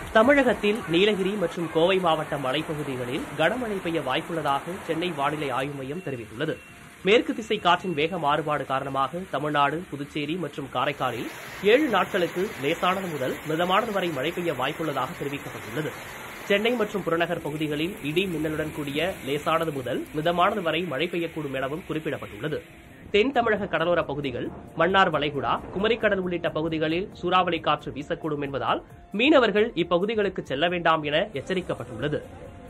தமிழகத்தில் நீலகிரி மற்றும் கோவை மாவட்ட மலைப்பகுதிகளில் கனமழை பெய்ய வாய்ப்புள்ளதாக சென்னை வானிலை ஆய்வு மையம் தெரிவித்துள்ளது. மேற்கு திசை காற்றின் வேக மாறுபாடு காரணமாக தமிழ்நாடு, புதுச்சேரி மற்றும் காரைக்காலில் 7 நாட்களுக்கு லேசானது முதல் மிதமானது வரை மழை பெய்ய வாய்ப்புள்ளதாக தெரிவிக்கப்பட்டுள்ளது. சென்னை மற்றும் புறநகர் பகுதிகளில் இடி மின்னலுடன் கூடிய லேசானது முதல் மிதமானது வரை மழை பெய்யக்கூடும் எனவும் குறிப்பிடப்பட்டுள்ளது. தென் தமிழக கடலோர பகுதிகள், மன்னார் வளைகுடா, குமரிக்கடல் உள்ளிட்ட பகுதிகளில் சூறாவளி காற்று வீசக்கூடும் என்பதால் மீனவர்கள் இப்பகுதிகளுக்கு செல்ல வேண்டாம் என எச்சரிக்கப்பட்டுள்ளது.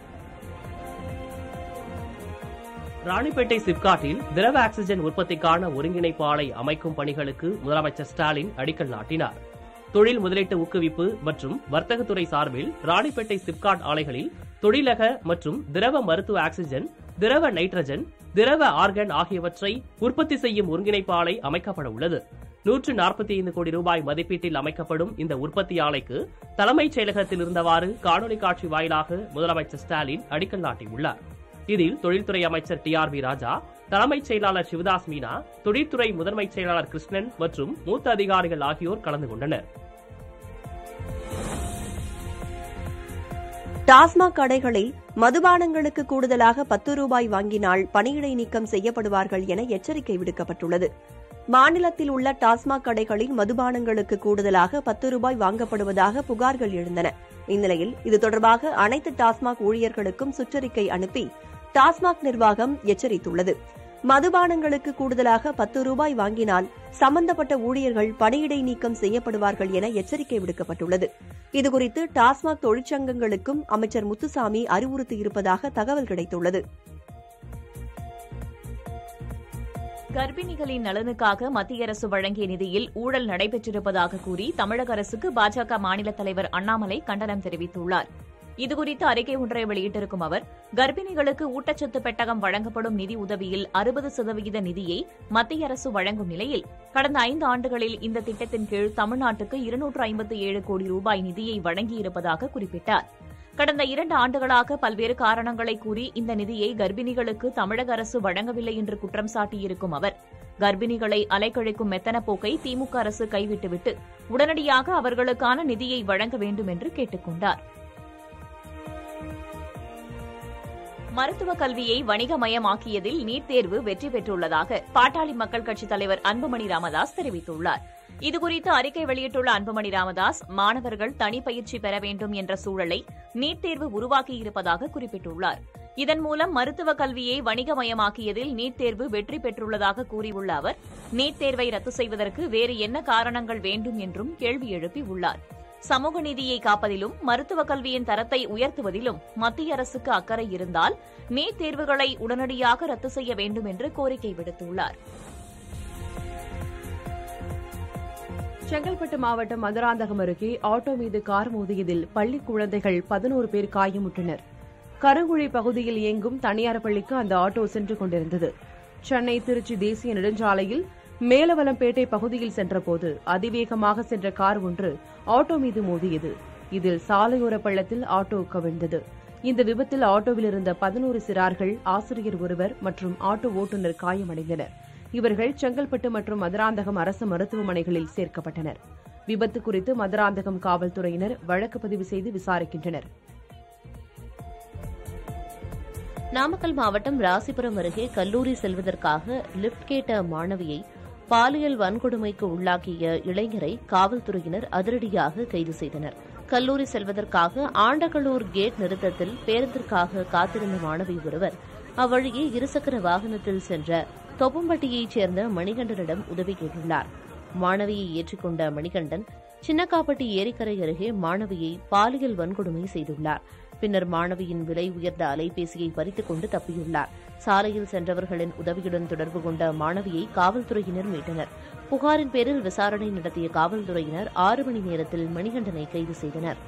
ராணிப்பேட்டை சிப்காட்டில் திரவ ஆக்சிஜன் உற்பத்திக்கான ஒருங்கிணைப்பு ஆலை அமைக்கும் பணிகளுக்கு முதலமைச்சர் ஸ்டாலின் அடிக்கல் நாட்டினார். தொழில் முதலீட்டு ஊக்குவிப்பு மற்றும் வர்த்தகத்துறை சார்பில் ராணிப்பேட்டை சிப்காட் ஆலைகளில் தொழிலக மற்றும் திரவ மருத்துவ ஆக்சிஜன், திரவ நைட்ரஜன், திரவ ஆர்கன் ஆகியவற்றை உற்பத்தி செய்யும் ஒருங்கிணைப்பு ஆலை அமைக்கப்பட உள்ளது. 145 கோடி ரூபாய் மதிப்பீட்டில் அமைக்கப்படும் இந்த உற்பத்தி ஆலைக்கு தலைமைச் செயலகத்தில் இருந்தவாறு காணொலி காட்சி வாயிலாக முதலமைச்சர் ஸ்டாலின் அடிக்கல் நாட்டியுள்ளார். இதில் தொழில்துறை அமைச்சர் TRV ராஜா, தலைமைச் செயலாளர் சிவதாஸ் மீனா, தொழில்துறை முதன்மைச் செயலாளர் கிருஷ்ணன் மற்றும் மூத்த அதிகாரிகள் ஆகியோர் கலந்து கொண்டனர். டாஸ்மாக் கடைகளில் மதுபானங்களுக்கு கூடுதலாக 10 ரூபாய் வாங்கினால் பணியிடை நீக்கம் செய்யப்படுவார்கள் என எச்சரிக்கை விடுக்கப்பட்டுள்ளது. மாநிலத்தில் உள்ள டாஸ்மாக் கடைகளில் மதுபானங்களுக்கு கூடுதலாக 10 ரூபாய் வாங்கப்படுவதாக புகார்கள் எழுந்தன. இந்நிலையில் இது தொடர்பாக அனைத்து டாஸ்மாக் ஊழியர்களுக்கும் சுற்றறிக்கை அனுப்பி டாஸ்மாக் நிர்வாகம் எச்சரித்துள்ளது. மதுபானங்களுக்கு கூடுதலாக 10 ரூபாய் வாங்கினால் சம்பந்தப்பட்ட ஊழியர்கள் பணியிடை நீக்கம் செய்யப்படுவார்கள் என எச்சரிக்கை விடுக்கப்பட்டுள்ளது. இதுகுறித்து டாஸ்மாக் தொழிற்சங்கங்களுக்கும் அமைச்சர் முத்துசாமி அறிவுறுத்தியிருப்பதாக தகவல் கிடைத்துள்ளது. கர்ப்பிணிகளின் நலனுக்காக மத்திய அரசு வழங்கிய நிதியில் ஊழல் நடைபெற்றிருப்பதாக கூறி தமிழக அரசுக்கு பாஜக மாநில தலைவர் அண்ணாமலை கண்டனம் தெரிவித்துள்ளார். இதுகுறித்து அறிக்கை ஒன்றை வெளியிட்டிருக்கும் அவர், கர்ப்பிணிகளுக்கு ஊட்டச்சத்து பெட்டகம் வழங்கப்படும் நிதி உதவியில் 60% நிதியை மத்திய அரசு வழங்கும் நிலையில் கடந்த 5 ஆண்டுகளில் இந்த திட்டத்தின் கீழ் தமிழ்நாட்டுக்கு 257 கோடி ரூபாய் நிதியை வழங்கியிருப்பதாக குறிப்பிட்டார். கடந்த 2 ஆண்டுகளாக பல்வேறு காரணங்களை கூறி இந்த நிதியை கர்ப்பிணிகளுக்கு தமிழக அரசு வழங்கவில்லை என்று குற்றம் சாட்டியிருக்கும் அவர், கர்ப்பிணிகளை அலைக்கழிக்கும் மெத்தன போக்கை திமுக அரசு கைவிட்டுவிட்டு உடனடியாக அவர்களுக்கான நிதியை வழங்க வேண்டும் என்று கேட்டுக் கொண்டார். மருத்துவக் கல்வியை வணிகமயமாக்கியதில் நீட் தேர்வு வெற்றி பெற்றுள்ளதாக பாட்டாளி மக்கள் கட்சித் தலைவர் அன்புமணி ராமதாஸ் தெரிவித்துள்ளார். இதுகுறித்து அறிக்கை வெளியிட்டுள்ள அன்புமணி ராமதாஸ், மாணவர்கள் தனிப்பயிற்சி பெற வேண்டும் என்ற சூழலை நீட் தேர்வு உருவாக்கியிருப்பதாக குறிப்பிட்டுள்ளார். இதன் மூலம் மருத்துவக் கல்வியை வணிகமயமாக்கியதில் நீட் தேர்வு வெற்றி பெற்றுள்ளதாக கூறியுள்ள அவர், நீட் தேர்வை ரத்து செய்வதற்கு வேறு என்ன காரணங்கள் வேண்டும் என்றும் கேள்வி எழுப்பியுள்ளார். சமூக நீதியை காப்பதிலும் மருத்துவக் கல்வியின் தரத்தை உயர்த்துவதிலும் மத்திய அரசுக்கு அக்கறை இருந்தால் நீட் தேர்வுகளை உடனடியாக ரத்து செய்ய வேண்டும் என்று கோரிக்கை விடுத்துள்ளார். செங்கல்பட்டு மாவட்டம் மதுராந்தகம் அருகே ஆட்டோ மீது கார் மோதியதில் பள்ளி குழந்தைகள் 11 பேர் காயமுற்றனர். கருங்குழி பகுதியில் இயங்கும் தனியார் பள்ளிக்கு அந்த ஆட்டோ சென்று கொண்டிருந்தது. சென்னை திருச்சி தேசிய நெடுஞ்சாலையில் மேலவலம்பேட்டை பகுதியில் சென்றபோது அதிவேகமாக சென்ற கார் ஒன்று ஆட்டோ மீது மோதியது. இதில் சாலையோர பள்ளத்தில் ஆட்டோ கவிழ்ந்தது. இந்த விபத்தில் ஆட்டோவில் இருந்த 11 சிறார்கள், ஆசிரியர் ஒருவர் மற்றும் ஆட்டோ ஓட்டுநர் காயமடைந்தனர். இவர்கள் செங்கல்பட்டு மற்றும் மதுராந்தகம் அரசு மருத்துவமனைகளில் சேர்க்கப்பட்டனர். விபத்து குறித்து மதுராந்தகம் காவல்துறையினர் வழக்கு பதிவு செய்து விசாரிக்கின்றனர். நாமக்கல் மாவட்டம் ராசிபுரம் அருகே கல்லூரி செல்வதற்காக லிப்ட் கேட்ட மாணவியை பாலியல் வன்கொடுமைக்கு உள்ளாக்கிய இளைஞரை காவல்துறையினர் அதிரடியாக கைது செய்தனர். கல்லூரி செல்வதற்காக ஆண்டகளூர் கேட் நிறுத்தத்தில் பேருந்திற்காக காத்திருந்த மாணவி ஒருவர் அவ்வழியே இருசக்கர வாகனத்தில் சென்ற தொப்பம்பட்டியைச் சேர்ந்த மணிகண்டனிடம் உதவி கேட்டுள்ளார். மாணவியை ஏற்றிக்கொண்ட மணிகண்டன் சின்னக்காப்பட்டி ஏரிக்கரை அருகே மாணவியை பாலியல் வன்கொடுமை செய்துள்ளார். பின்னர் மாணவியின் விலை உயர்ந்த அலைபேசியை பறித்துக் கொண்டு தப்பியுள்ளார். சாலையில் சென்றவர்களின் உதவியுடன் தொடர்பு கொண்ட மாணவியை காவல்துறையினர் மீட்டனர். புகாரின் பேரில் விசாரணை நடத்திய காவல்துறையினர் 6 மணி நேரத்தில் மணிகண்டனை கைது செய்தனர்.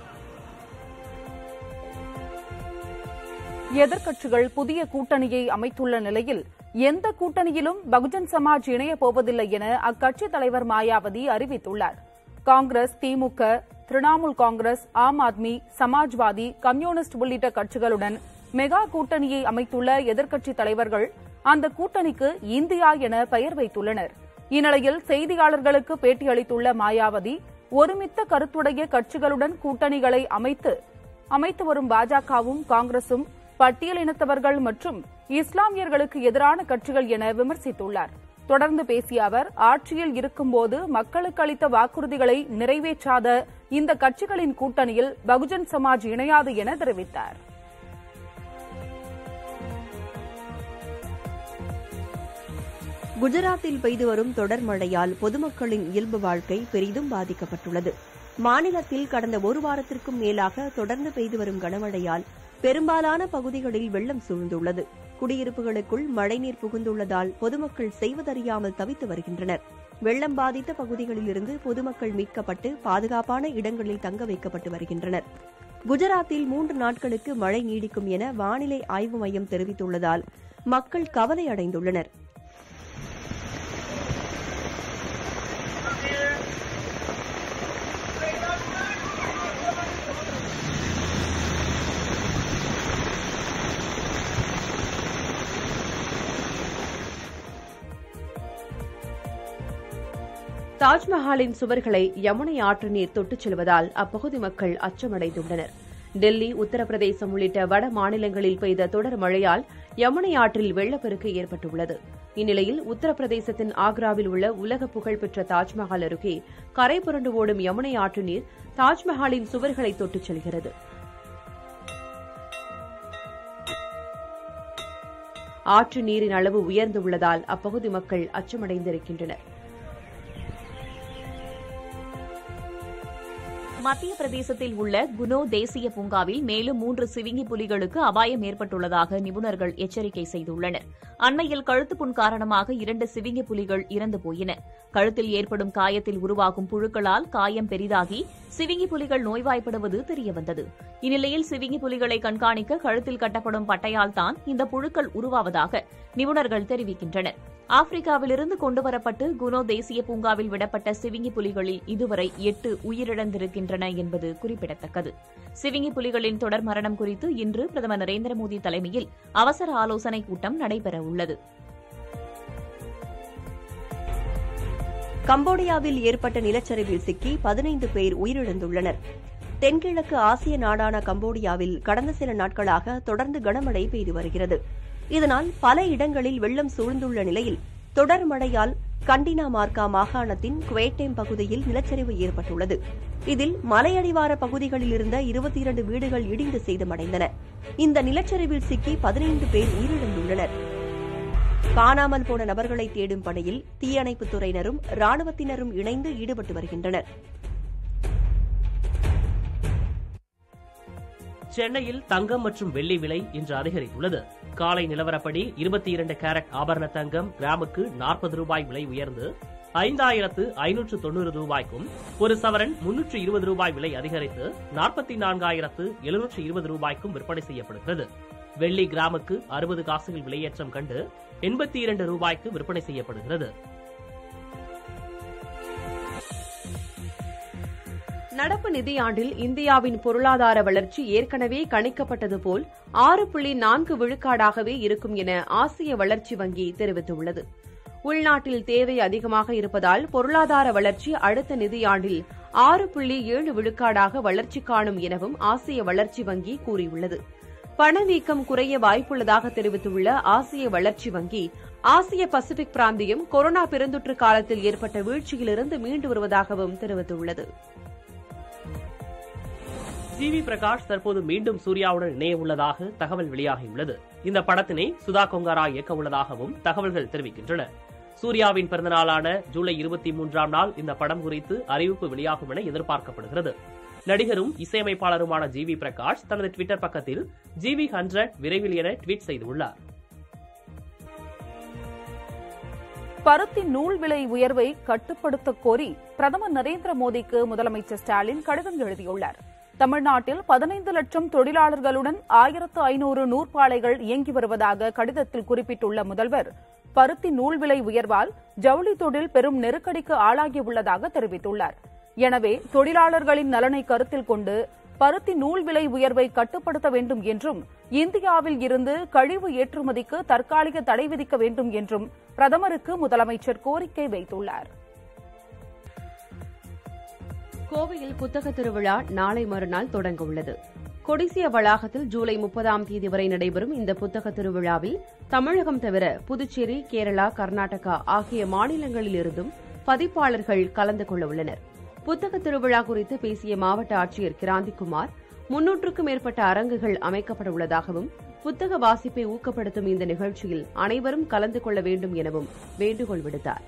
எதிர்க்கட்சிகள் புதிய கூட்டணியை அமைத்துள்ள நிலையில் எந்த கூட்டணியிலும் பகுஜன் சமாஜ் இணையப் போவதில்லை என அக்கட்சித் தலைவர் மாயாவதி அறிவித்துள்ளார். காங்கிரஸ், திமுக, திரிணாமுல் காங்கிரஸ், ஆம் ஆத்மி, சமாஜ்வாதி, கம்யூனிஸ்ட் உள்ளிட்ட கட்சிகளுடன் மெகா கூட்டணியை அமைத்துள்ள எதிர்க்கட்சித் தலைவர்கள் அந்த கூட்டணிக்கு இந்தியா என பெயர் வைத்துள்ளனர். இந்நிலையில் செய்தியாளர்களுக்கு பேட்டியளித்துள்ள மாயாவதி, ஒருமித்த கருத்துடைய கட்சிகளுடன் கூட்டணிகளை அமைத்து வரும் பாஜகவும் காங்கிரசும் பட்டியலினத்தவர்கள் மற்றும் இஸ்லாமியர்களுக்கு எதிரான கட்சிகள் என விமர்சித்துள்ளார். தொடர்ந்து பேசிய அவர், ஆட்சியில் இருக்கும்போது மக்களுக்கு அளித்த வாக்குறுதிகளை நிறைவேற்றாத இந்த கட்சிகளின் கூட்டணியில் பகுஜன் சமாஜ் இணையாது என தெரிவித்தார். குஜராத்தில் பெய்து வரும் தொடர் மழையால் பொதுமக்களின் இயல்பு வாழ்க்கை பெரிதும் பாதிக்கப்பட்டுள்ளது. மாநிலத்தில் கடந்த ஒரு வாரத்திற்கும் மேலாக தொடர்ந்து பெய்து வரும் கனமழையால் பெரும்பாலான பகுதிகளில் வெள்ளம் சூழ்ந்துள்ளது. குடியிருப்புகளுக்குள் மழைநீர் புகுந்துள்ளதால் பொதுமக்கள் செய்வதறியாமல் தவித்து வருகின்றனர். வெள்ளம் பாதித்த பகுதிகளிலிருந்து பொதுமக்கள் மீட்கப்பட்டு பாதுகாப்பான இடங்களில் தங்க வைக்கப்பட்டு வருகின்றனர். குஜராத்தில் 3 நாட்களுக்கு மழை நீடிக்கும் என வானிலை ஆய்வு மையம் தெரிவித்துள்ளதால் மக்கள் கவலை அடைந்துள்ளனர். தாஜ்மஹாலின் சுவர்களை யமுனை ஆற்று நீர் தொட்டுச் செல்வதால் அப்பகுதி மக்கள் அச்சமடைந்துள்ளனர். டெல்லி, உத்தரப்பிரதேசம் உள்ளிட்ட வட மாநிலங்களில் பெய்த தொடர் மழையால் யமுனை ஆற்றில் வெள்ளப்பெருக்கு ஏற்பட்டுள்ளது. இந்நிலையில் உத்தரப்பிரதேசத்தின் ஆக்ராவில் உள்ள உலக புகழ்பெற்ற தாஜ்மஹால் அருகே கரை புரண்டு ஓடும் யமுனை ஆற்று நீர் தாஜ்மஹாலின் சுவர்களை தொட்டுச் செல்கிறது. ஆற்று நீரின் அளவு உயர்ந்துள்ளதால் அப்பகுதி மக்கள் அச்சமடைந்திருக்கின்றனர். மத்திய பிரதேசத்தில் உள்ள குனோ தேசிய பூங்காவில் மேலும் 3 சிவிங்கி புலிகளுக்கு அபாயம் ஏற்பட்டுள்ளதாக நிபுணர்கள் எச்சரிக்கை செய்துள்ளனர். அண்மையில் கழுத்து புண் காரணமாக 2 சிவிங்கி புலிகள் இறந்து போயின. கழுத்தில் ஏற்படும் காயத்தில் உருவாகும் புழுக்களால் காயம் பெரிதாகி சிவிங்கி புலிகள் நோய்வாய்ப்படுவது தெரியவந்தது. இந்நிலையில் சிவிங்கி புலிகளை கண்காணிக்க கழுத்தில் கட்டப்படும் பட்டையால் தான் இந்த புழுக்கள் உருவாவதாக நிபுணர்கள் தெரிவிக்கின்றனர். ஆப்பிரிக்காவிலிருந்து கொண்டுவரப்பட்டு குனோ தேசிய பூங்காவில் விடப்பட்ட சிவிங்கி புலிகளில் இதுவரை 8 உயிரிழந்திருக்கின்றன என்பது குறிப்பிடத்தக்கது. சிவிங்கி புலிகளின் தொடர் மரணம் குறித்து இன்று பிரதமர் நரேந்திர மோடி தலைமையில் அவசர ஆலோசனைக் கூட்டம் நடைபெறவுள்ளது. கம்போடியாவில் ஏற்பட்ட நிலச்சரிவில் சிக்கி 15 பேர் உயிரிழந்துள்ளனர். தென்கிழக்கு ஆசிய நாடான கம்போடியாவில் கடந்த சில நாட்களாக தொடர்ந்து கனமழை பெய்து வருகிறது. இதனால் பல இடங்களில் வெள்ளம் சூழ்ந்துள்ள நிலையில் தொடர் மழையால் கண்டினா மார்க்கா மாகாணத்தின் குவேட்டேம் பகுதியில் நிலச்சரிவு ஏற்பட்டுள்ளது. இதில் மலையடிவார பகுதிகளில் இருந்த 22 வீடுகள் இடிந்து சேதமடைந்தன. இந்த நிலச்சரிவில் சிக்கி 15 பேர் உயிரிழந்துள்ளனர். காணாமல் போன நபர்களை தேடும் பணியில் தீயணைப்புத் துறையினரும் ராணுவத்தினரும் இணைந்து ஈடுபட்டு வருகின்றனர். சென்னையில் தங்கம் மற்றும் வெள்ளி விலை இன்று அதிகரித்துள்ளது. காலை நிலவரப்படி 22 கேரட் ஆபரண தங்கம் கிராமுக்கு 40 ரூபாய் விலை உயர்ந்து 5590 ரூபாய்க்கும், ஒரு சவரன் 320 ரூபாய் விலை அதிகரித்து 44,720 ரூபாய்க்கும் விற்பனை செய்யப்படுகிறது. வெள்ளி கிராமுக்கு 60 காசுகள் விலையேற்றம் கண்டு 82 ரூபாய்க்கு விற்பனை செய்யப்படுகிறது. நடப்பு நிதியாண்டில் இந்தியாவின் பொருளாதார வளர்ச்சி ஏற்கனவே கணிக்கப்பட்டது போல் 6.4 விழுக்காடாகவே இருக்கும் என ஆசிய வளர்ச்சி வங்கி தெரிவித்துள்ளது. உள்நாட்டில் தேவை அதிகமாக இருப்பதால் பொருளாதார வளர்ச்சி அடுத்த நிதியாண்டில் 6.7 விழுக்காடாக வளர்ச்சி காணும் எனவும் ஆசிய வளர்ச்சி வங்கி கூறியுள்ளது. பணவீக்கம் குறைய வாய்ப்புள்ளதாக தெரிவித்துள்ள ஆசிய வளர்ச்சி வங்கி, ஆசிய பசிபிக் பிராந்தியம் கொரோனா பெருந்தொற்று காலத்தில் ஏற்பட்ட வீழ்ச்சியிலிருந்து மீண்டு வருவதாகவும் தெரிவித்துள்ளது. ஜிவி பிரகாஷ் தற்போது மீண்டும் சூர்யாவுடன் இணைய உள்ளதாக தகவல் வெளியாகியுள்ளது. இந்த படத்தினை சுதா கொங்காரா இயக்க உள்ளதாகவும் தகவல்கள் தெரிவிக்கின்றன. சூர்யாவின் பிறந்தநாளான ஜூலை 23ஆம் நாள் இந்த படம் குறித்து அறிவிப்பு வெளியாகும் என எதிர்பார்க்கப்படுகிறது. நடிகரும் இசையமைப்பாளருமான ஜிவி பிரகாஷ் தனது ட்விட்டர் பக்கத்தில் GV100 விரைவில் என ட்வீட் செய்துள்ளார். பருத்தி நூல் விலை உயர்வை கட்டுப்படுத்த கோரி பிரதமர் நரேந்திர மோடிக்கு முதலமைச்சர் ஸ்டாலின் கடிதம் எழுதியுள்ளார். தமிழ்நாட்டில் 15 லட்சம் தொழிலாளர்களுடன் 1500 நூற்பாலைகள் இயங்கி வருவதாக கடிதத்தில் குறிப்பிட்டுள்ள முதல்வர், பருத்தி நூல் விலை உயர்வால் ஜவுளி தொழில் பெரும் நெருக்கடிக்கு ஆளாகியுள்ளதாக தெரிவித்துள்ளார். எனவே தொழிலாளர்களின் நலனை கருத்தில் கொண்டு பருத்தி நூல் விலை உயர்வை கட்டுப்படுத்த வேண்டும் என்றும், இந்தியாவில் இருந்து கழிவு ஏற்றுமதிக்கு தற்காலிக தடை விதிக்க வேண்டும் என்றும் பிரதமருக்கு முதலமைச்சர் கோரிக்கை வைத்துள்ளார். கோவையில் புத்தக திருவிழா நாளை மறுநாள் தொடங்க உள்ளது. கொடிசியா வளாகத்தில் ஜூலை 30ஆம் தேதி வரை நடைபெறும் இந்த புத்தக திருவிழாவில் தமிழகம் தவிர புதுச்சேரி, கேரளா, கர்நாடகா ஆகிய மாநிலங்களிலிருந்தும் பதிப்பாளர்கள் கலந்து கொள்ள உள்ளனர். புத்தக திருவிழா குறித்து பேசிய மாவட்ட ஆட்சியர் கிராந்திகுமார், 300க்கும் மேற்பட்ட அரங்குகள் அமைக்கப்பட உள்ளதாகவும், புத்தக வாசிப்பை ஊக்கப்படுத்தும் இந்த நிகழ்ச்சியில் அனைவரும் கலந்து கொள்ள வேண்டும் எனவும் வேண்டுகோள் விடுத்தார்.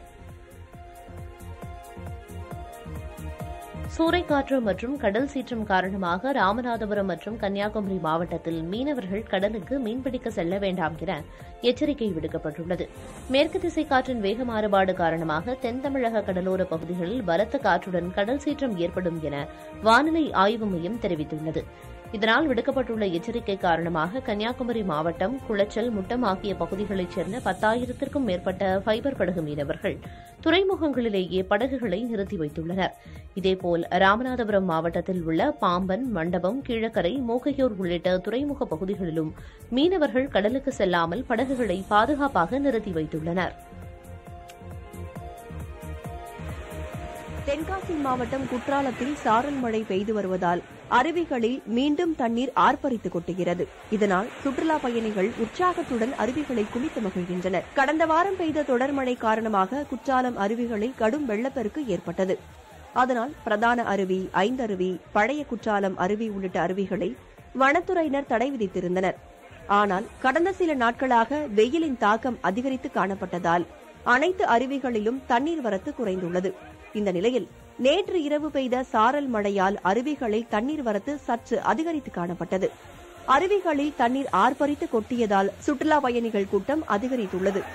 சூறைக்காற்று மற்றும் கடல் சீற்றம் காரணமாக ராமநாதபுரம் மற்றும் கன்னியாகுமரி மாவட்டத்தில் மீனவர்கள் கடலுக்கு மீன்பிடிக்க செல்ல வேண்டாம் என எச்சரிக்கை விடுக்கப்பட்டுள்ளது. மேற்கு திசை காற்றின் வேக மாறுபாடு காரணமாக தென் தமிழக கடலோர பகுதிகளில் பலத்த காற்றுடன் கடல் சீற்றம் ஏற்படும் என வானிலை ஆய்வு மையம் தெரிவித்துள்ளது. இதனால் விடுக்கப்பட்டுள்ள எச்சரிக்கை காரணமாக கன்னியாகுமரி மாவட்டம், குளச்சல், முட்டம் ஆகிய பகுதிகளைச் சேர்ந்த 10,000க்கும் மேற்பட்ட ஃபைபர் படகு மீனவர்கள் துறைமுகங்களிலேயே படகுகளை நிறுத்தி வைத்துள்ளனர். இதேபோல் ராமநாதபுரம் மாவட்டத்தில் உள்ள பாம்பன், மண்டபம், கீழக்கரை, மூக்கையூர் உள்ளிட்ட துறைமுக பகுதிகளிலும் மீனவர்கள் கடலுக்கு செல்லாமல் படகுகளை பாதுகாப்பாக நிறுத்தி வைத்துள்ளனர். தென்காசி மாவட்டம் குற்றாலத்தில் சாரல் மழை பெய்து வருவதால் அருவிகளில் மீண்டும் தண்ணீர் ஆர்ப்பரித்து கொட்டுகிறது. இதனால் சுற்றுலா பயணிகள் உற்சாகத்துடன் அருவிகளை குளித்து மகிழ்கின்றனர். கடந்த வாரம் பெய்த தொடர் மழை காரணமாக குற்றாலம் அருவிகளில் கடும் வெள்ளப்பெருக்கு ஏற்பட்டது. அதனால் பிரதான அருவி, ஐந்தருவி, பழைய குற்றாலம் அருவி உள்ளிட்ட அருவிகளை வனத்துறையினர் தடை விதித்திருந்தனர். ஆனால் கடந்த சில நாட்களாக வெயிலின் தாக்கம் அதிகரித்து காணப்பட்டதால் அனைத்து அருவிகளிலும் தண்ணீர் வரத்து குறைந்துள்ளது. இந்த நிலையில் நேற்று இரவு பெய்த சாரல் மழையால் அருவிகளில் தண்ணீர் வரத்து சற்று அதிகரித்து காணப்பட்டது. அருவிகளில் தண்ணீர் ஆர்ப்பரித்து கொட்டியதால் சுற்றுலா பயணிகள் கூட்டம் அதிகரித்துள்ளது.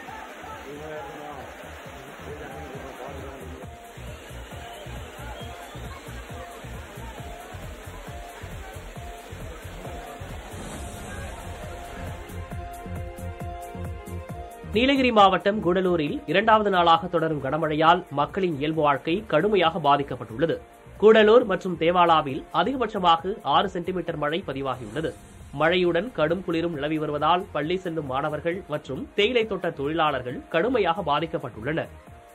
நீலகிரி மாவட்டம் கூடலூரில் 2வது நாளாக தொடரும் கனமழையால் மக்களின் இயல்பு வாழ்க்கை கடுமையாக பாதிக்கப்பட்டுள்ளது. கூடலூர் மற்றும் தேவாலாவில் அதிகபட்சமாக 6 சென்டிமீட்டர் மழை பதிவாகியுள்ளது. மழையுடன் கடும் குளிரும் நிலவி வருவதால் பள்ளி செல்லும் மாணவர்கள் மற்றும் தேயிலை தோட்ட தொழிலாளர்கள் கடுமையாக பாதிக்கப்பட்டுள்ளனர்.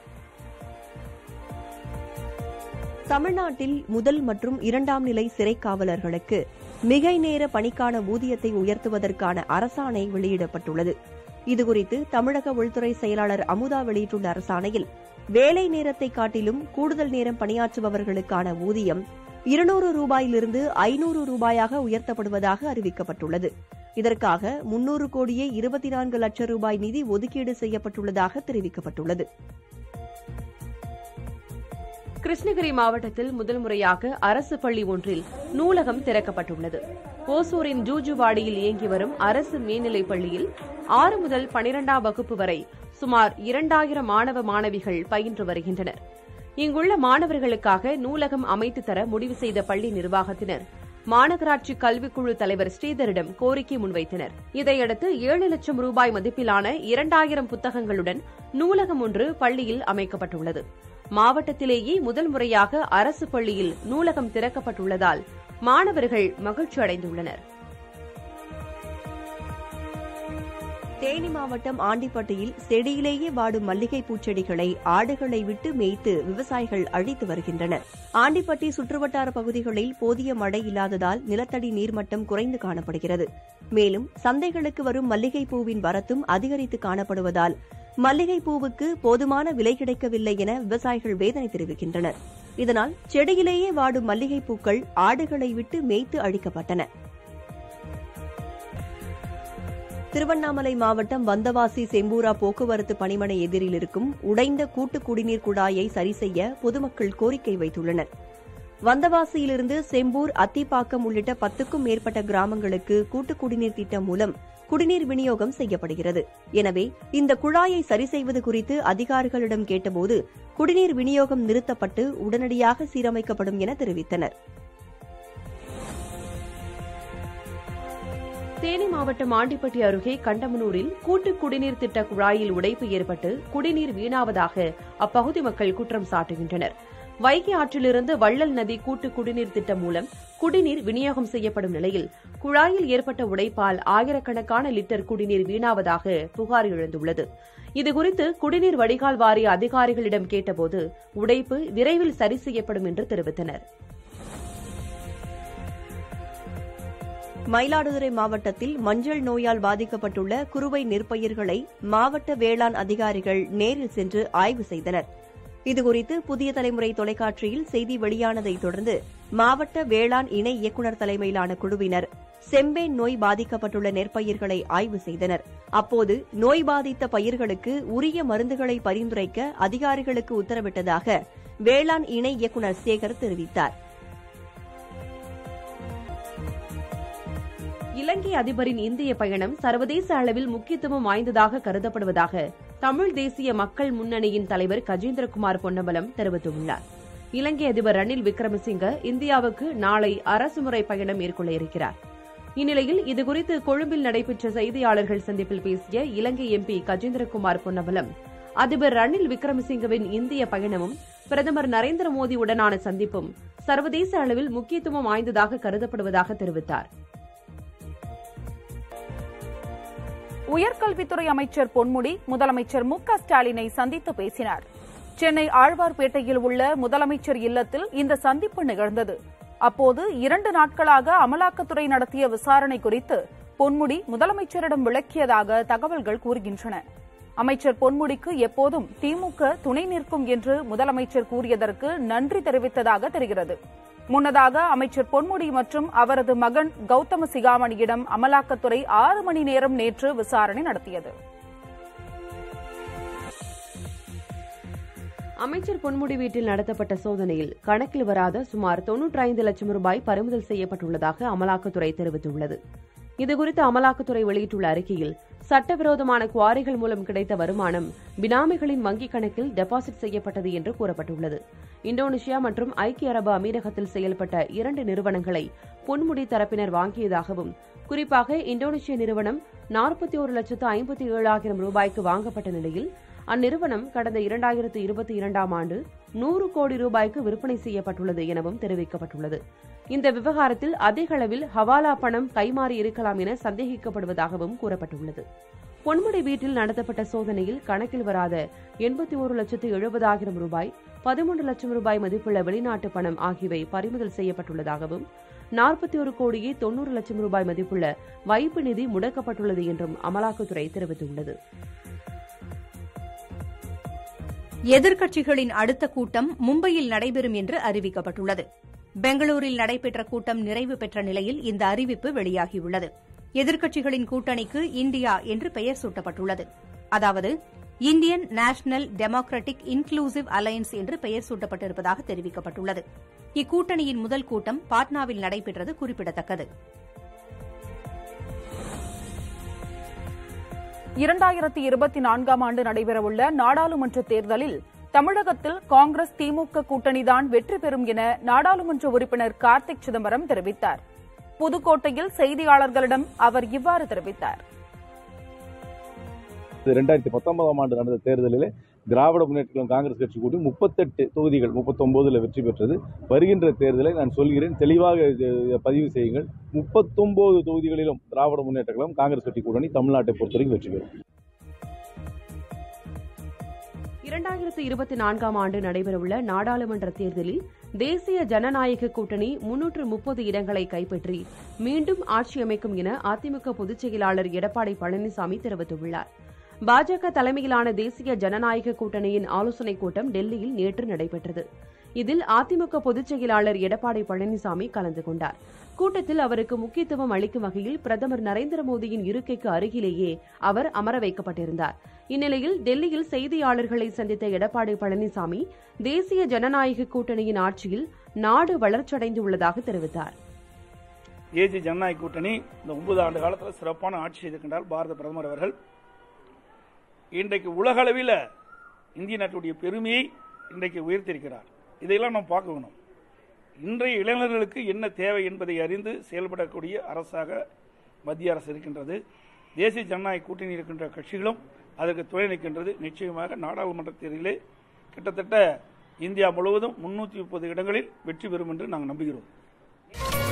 தமிழ்நாட்டில் முதல் மற்றும் 2ஆம் நிலை சிறை காவலர்களுக்கு மிகை நேர பணிக்கான ஊதியத்தை உயர்த்துவதற்கான அரசாணை வெளியிடப்பட்டுள்ளது. இதுகுறித்து தமிழக உள்துறை செயலாளர் அமுதா வெளியிட்டுள்ள அரசாணையில் வேலை நேரத்தை காட்டிலும் கூடுதல் நேரம் பணியாற்றுபவர்களுக்கான ஊதியம் 200 ரூபாயிலிருந்து 500 ரூபாயாக உயர்த்தப்படுவதாக அறிவிக்கப்பட்டுள்ளது. இதற்காக 300 கோடியே 24 லட்சம் ரூபாய் நிதி ஒதுக்கீடு செய்யப்பட்டுள்ளதாக தெரிவிக்கப்பட்டுள்ளது. கிருஷ்ணகிரி மாவட்டத்தில் முதல் முறையாக அரசு பள்ளி ஒன்றில் நூலகம் திறக்கப்பட்டுள்ளது. ஓசூரின் ஜூஜுவாடியில் இயங்கி வரும் அரசு மேல்நிலைப் பள்ளியில் 6 முதல் 12ஆம் வகுப்பு வரை சுமார் 2000 மாணவ மாணவிகள் பயின்று வருகின்றனர். இங்குள்ள மாணவர்களுக்காக நூலகம் அமைத்து தர முடிவு செய்த பள்ளி நிர்வாகத்தினர் மாநகராட்சி கல்விக்குழு தலைவர் ஸ்ரீதரிடம் கோரிக்கை முன்வைத்தனர். இதையடுத்து 7 லட்சம் ரூபாய் மதிப்பிலான 2000 புத்தகங்களுடன் நூலகம் ஒன்று பள்ளியில் அமைக்கப்பட்டுள்ளது. மாவட்டத்திலேயே முதல் முறையாக அரசு பள்ளியில் நூலகம் திறக்கப்பட்டுள்ளதால் மாணவர்கள் மகிழ்ச்சி அடைந்துள்ளனர். தேனி மாவட்டம் ஆண்டிப்பட்டியில் செடியிலேயே வாடும் மல்லிகை பூச்செடிகளை ஆடுகளை விட்டு மேய்த்து விவசாயிகள் அழித்து வருகின்றனர். ஆண்டிப்பட்டி சுற்றுவட்டார பகுதிகளில் போதிய மழை இல்லாததால் நிலத்தடி நீர்மட்டம் குறைந்து காணப்படுகிறது. மேலும் சந்தைகளுக்கு வரும் மல்லிகை பூவின் வரத்தும் அதிகரித்து காணப்படுவதால் மல்லிகை பூவுக்கு போதுமான விலை கிடைக்கவில்லை என விவசாயிகள் வேதனை தெரிவிக்கின்றனர். இதனால் செடியிலேயே வாடும் மல்லிகை பூக்கள் ஆடுகளை விட்டு மேய்த்து அழிக்கப்பட்டன. திருவண்ணாமலை மாவட்டம் வந்தவாசி செம்பூரா போக்குவரத்து பணிமனை எதிரில் இருக்கும் உடைந்த கூட்டு குடிநீர் குழாயை சரிசெய்ய பொதுமக்கள் கோரிக்கை வைத்துள்ளனர். வந்தவாசியிலிருந்து செம்பூர், அத்திப்பாக்கம் உள்ளிட்ட 10க்கும் மேற்பட்ட கிராமங்களுக்கு கூட்டு குடிநீர் திட்டம் மூலம் குடிநீர் விநியோகம் செய்யப்படுகிறது. எனவே இந்த குழாயை சரி செய்வது குறித்து அதிகாரிகளிடம் கேட்டபோது குடிநீர் விநியோகம் நிறுத்தப்பட்டு உடனடியாக சீரமைக்கப்படும் என தெரிவித்தனர். தேனி மாவட்டம் ஆண்டிப்பட்டி அருகே கண்டமனூரில் கூட்டு குடிநீர் திட்ட குழாயில் உடைப்பு ஏற்பட்டு குடிநீர் வீணாவதாக அப்பகுதி மக்கள் குற்றம் சாட்டுகின்றனர். வைகை ஆற்றிலிருந்து வள்ளல் நதி கூட்டு குடிநீர் திட்டம் மூலம் குடிநீர் விநியோகம் செய்யப்படும் நிலையில் குழாயில் ஏற்பட்ட உடைப்பால் ஆயிரக்கணக்கான லிட்டர் குடிநீர் வீணாவதாக புகார் எழுந்துள்ளது. இதுகுறித்து குடிநீர் வடிகால் வாரிய அதிகாரிகளிடம் கேட்டபோது உடைப்பு விரைவில் சரி செய்யப்படும் என்று தெரிவித்தனர். மயிலாடுதுறை மாவட்டத்தில் மஞ்சள் நோயால் பாதிக்கப்பட்டுள்ள குறுவை நெற்பயிர்களை மாவட்ட வேளாண் அதிகாரிகள் நேரில் சென்று ஆய்வு செய்தனர். இதுகுறித்து புதிய தலைமுறை தொலைக்காட்சியில் செய்தி வெளியானதைத் தொடர்ந்து மாவட்ட வேளாண் இணை இயக்குநர் தலைமையிலான குழுவினர் செம்பேன் நோய் பாதிக்கப்பட்டுள்ள நெற்பயிர்களை ஆய்வு செய்தனர். அப்போது நோய் பாதித்த பயிர்களுக்கு உரிய மருந்துகளை பரிந்துரைக்க அதிகாரிகளுக்கு உத்தரவிட்டதாக வேளாண் இணை இயக்குநர் சேகர் தெரிவித்தார். இலங்கை அதிபரின் இந்திய பயணம் சர்வதேச அளவில் முக்கியத்துவம் வாய்ந்ததாக கருதப்படுவதாக தமிழ் தேசிய மக்கள் முன்னணியின் தலைவர் கஜேந்திரகுமார் பொன்னம்பலம் தெரிவித்துள்ளார். இலங்கை அதிபர் ரணில் விக்ரமசிங்க இந்தியாவுக்கு நாளை அரசுமுறை பயணம் மேற்கொள்ள இருக்கிறார். இந்நிலையில் இதுகுறித்து கொழும்பில் நடைபெற்ற செய்தியாளர்கள் சந்திப்பில் பேசிய இலங்கை எம்பி கஜேந்திரகுமார் பொன்னம்பலம், அதிபர் ரணில் விக்ரமசிங்கவின் இந்திய பயணமும் பிரதமர் நரேந்திர மோடியுடனான சந்திப்பும் சர்வதேச அளவில் முக்கியத்துவம் வாய்ந்ததாக கருதப்படுவதாக தெரிவித்தார். உயர்கல்வித்துறை அமைச்சர் பொன்முடி முதலமைச்சர் மு க ஸ்டாலினை சந்தித்து பேசினார். சென்னை ஆழ்வார்பேட்டையில் உள்ள முதலமைச்சர் இல்லத்தில் இந்த சந்திப்பு நிகழ்ந்தது. அப்போது 2 நாட்களாக அமலாக்கத்துறை நடத்திய விசாரணை குறித்து பொன்முடி முதலமைச்சரிடம் விளக்கியதாக தகவல்கள் கூறுகின்றன. அமைச்சர் பொன்முடிக்கு எப்போதும் திமுக துணை நிற்கும் என்று முதலமைச்சர் கூறியதற்கு நன்றி தெரிவித்ததாக தெரிகிறது. முன்னதாக அமைச்சர் பொன்முடி மற்றும் அவரது மகன் கௌதம சிகாமணியிடம் அமலாக்கத்துறை 6 மணி நேரம் நேற்று விசாரணை நடத்தியது. அமைச்சர் பொன்முடி வீட்டில் நடத்தப்பட்ட சோதனையில் கணக்கில் வராத சுமார் 95 லட்சம் ரூபாய் பறிமுதல் செய்யப்பட்டுள்ளதாக அமலாக்கத்துறை தெரிவித்துள்ளது. இதுகுறித்து அமலாக்கத்துறை வெளியிட்டுள்ள அறிக்கையில், சட்டவிரோதமான குவாரிகள் மூலம் கிடைத்த வருமானம் பினாமிகளின் வங்கிக் கணக்கில் டெபாசிட் செய்யப்பட்டது என்று கூறப்பட்டுள்ளது. இந்தோனேஷியா மற்றும் ஐக்கிய அரபு அமீரகத்தில் செயல்பட்ட 2 நிறுவனங்களை பொன்முடி தரப்பினர் வாங்கியதாகவும், குறிப்பாக இந்தோனேஷிய நிறுவனம் 41,57,000 ரூபாய்க்கு வாங்கப்பட்ட நிலையில் அந்நிறுவனம் கடந்த 2022ஆம் ஆண்டு 100 கோடி ரூபாய்க்கு விற்பனை செய்யப்பட்டுள்ளது எனவும் தெரிவிக்கப்பட்டுள்ளது. இந்த விவகாரத்தில் அதிக அளவில் ஹவாலா பணம் கைமாறி இருக்கலாம் என சந்தேகிக்கப்படுவதாகவும் கூறப்பட்டுள்ளது. பொன்முடி வீட்டில் நடத்தப்பட்ட சோதனையில் கணக்கில் வராத 81,70,000 ரூபாய், 13 லட்சம் ரூபாய் மதிப்புள்ள வெளிநாட்டு பணம் ஆகியவை பறிமுதல் செய்யப்பட்டுள்ளதாகவும், 41 கோடியே 90 லட்சம் ரூபாய் மதிப்புள்ள வைப்பு நிதி முடக்கப்பட்டுள்ளது என்றும் அமலாக்கத்துறை தெரிவித்துள்ளது. எதிர்க்கட்சிகளின் அடுத்த கூட்டம் மும்பையில் நடைபெறும் என்று அறிவிக்கப்பட்டுள்ளது. பெங்களூரில் நடைபெற்ற கூட்டம் நிறைவு பெற்ற நிலையில் இந்த அறிவிப்பு வெளியாகியுள்ளது. எதிர்க்கட்சிகளின் கூட்டணிக்கு இந்தியா என்று பெயர் சூட்டப்பட்டுள்ளது. அதாவது Indian National Democratic Inclusive Alliance என்று பெயர் சூட்டப்பட்டிருப்பதாக தெரிவிக்கப்பட்டுள்ளது. இக்கூட்டணியின் முதல் கூட்டம் பாட்னாவில் நடைபெற்றது குறிப்பிடத்தக்கது. 2024ஆம் ஆண்டு நடைபெறவுள்ள நாடாளுமன்ற தேர்தலில் தமிழகத்தில் காங்கிரஸ் திமுக கூட்டணிதான் வெற்றி பெறும் என நாடாளுமன்ற உறுப்பினர் கார்த்திக் சிதம்பரம் தெரிவித்தார். புதுக்கோட்டையில் செய்தியாளர்களிடம் அவர் இவ்வாறு தெரிவித்தார். 2019ஆம் ஆண்டு நடந்த தேர்தலில் திராவிட முன்னேற்ற காங்கிரஸ் கட்சி கூட்டி 38 தொகுதிகள் 39 வெற்றி பெற்றது. வருகின்ற தேர்தலை நான் சொல்கிறேன், தெளிவாக பதிவு செய்யுங்கள். 39 தொகுதிகளிலும் திராவிட முன்னேற்ற கழகம் காங்கிரஸ் கட்சி கூட்டணி தமிழ்நாட்டை பொறுத்தவரைக்கும் வெற்றி பெறும். 2024ஆம் ஆண்டு நடைபெறவுள்ள நாடாளுமன்ற தேர்தலில் தேசிய ஜனநாயக கூட்டணி 330 இடங்களை கைப்பற்றி மீண்டும் ஆட்சி அமைக்கும் என அதிமுக பொதுச் செயலாளர் எடப்பாடி பழனிசாமி தெரிவித்துள்ளார். பாஜக தலைமையிலான தேசிய ஜனநாயக கூட்டணியின் ஆலோசனைக் கூட்டம் டெல்லியில் நேற்று நடைபெற்றது. இதில் அதிமுக பொதுச் செயலாளர் எடப்பாடி பழனிசாமி கலந்து கொண்டார். கூட்டத்தில் அவருக்கு முக்கியத்துவம் அளிக்கும் வகையில் பிரதமர் நரேந்திர மோடியின் இருக்கைக்கு அருகிலேயே அவர் அமர வைக்கப்பட்டிருந்தார். இந்நிலையில் டெல்லியில் செய்தியாளர்களை சந்தித்த எடப்பாடி பழனிசாமி தேசிய ஜனநாயக கூட்டணியின் ஆட்சியில் நாடு வளர்ச்சியடைந்துள்ளதாக தெரிவித்தார். தேசிய ஜனநாயக கூட்டணி இந்த 9 ஆண்டு காலத்தில் சிறப்பான ஆட்சி செய்திருக்கின்றார் பாரத பிரதமர் அவர்கள். இன்றைக்கு உலக அளவில் இந்திய நாட்டுடைய பெருமையை இன்றைக்கு உயர்த்தியிருக்கிறார். இதையெல்லாம் நாம் பார்க்கணும். இன்றைய இளைஞர்களுக்கு என்ன தேவை என்பதை அறிந்து செயல்படக்கூடிய அரசாக மத்திய அரசு இருக்கின்றது. தேசிய ஜனநாயக கூட்டணி இருக்கின்ற கட்சிகளும் அதற்கு துணை நிற்கின்றது. நிச்சயமாக நாடாளுமன்ற தேர்தலிலே கிட்டத்தட்ட இந்தியா முழுவதும் 330 இடங்களில் வெற்றி பெறும் என்று நாங்கள் நம்புகிறோம்.